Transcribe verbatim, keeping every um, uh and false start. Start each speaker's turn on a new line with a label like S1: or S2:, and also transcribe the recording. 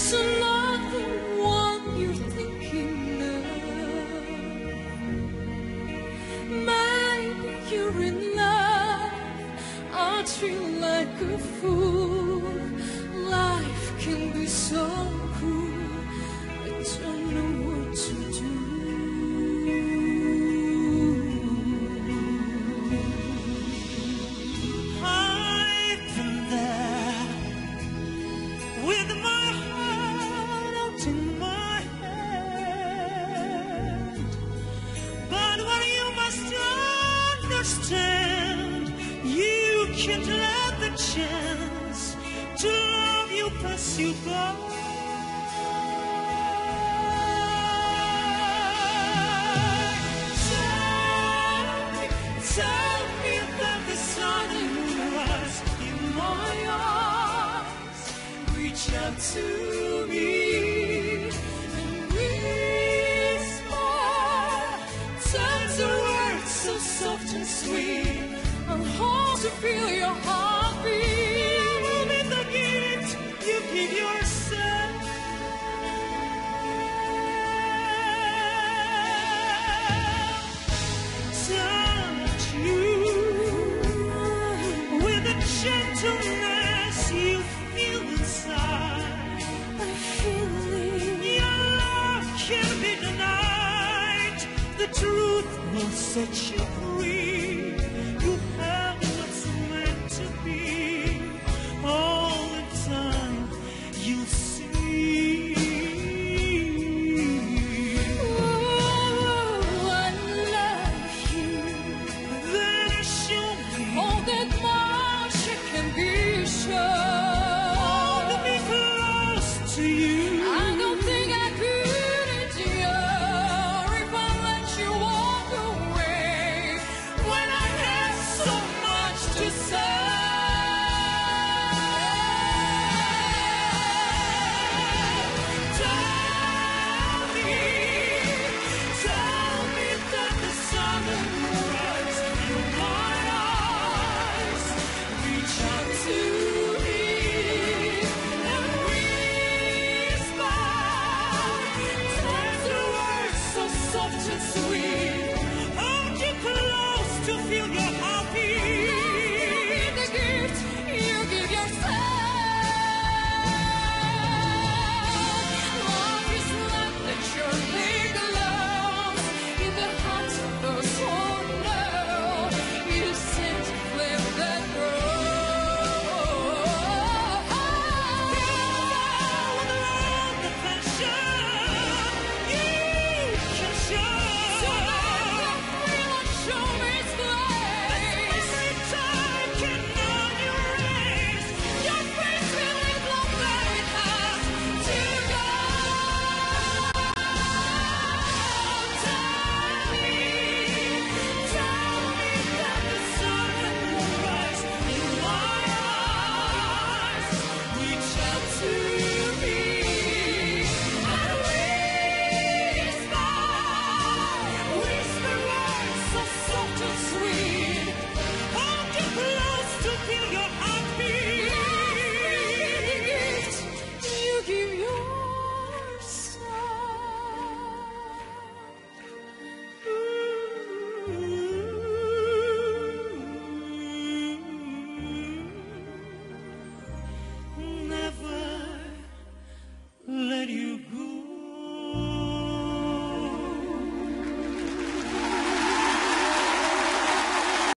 S1: So nothing what you're thinking of. Maybe you're in love. I feel like a fool. Life can be so cruel. I don't know what to do.
S2: I've been there with my heart out in my hand, but what you must understand, you can't let the chance to love you pass you by. Tell me, tell me that the sun will rise in my arms. Reach out to me and whisper tender words so soft and sweet. I'm home to feel your heartbeat. I will be the gift you give yourself. Touch you with the gentleness you feel inside.
S1: I feel it.
S2: Your love can't be denied. The truth will set you free.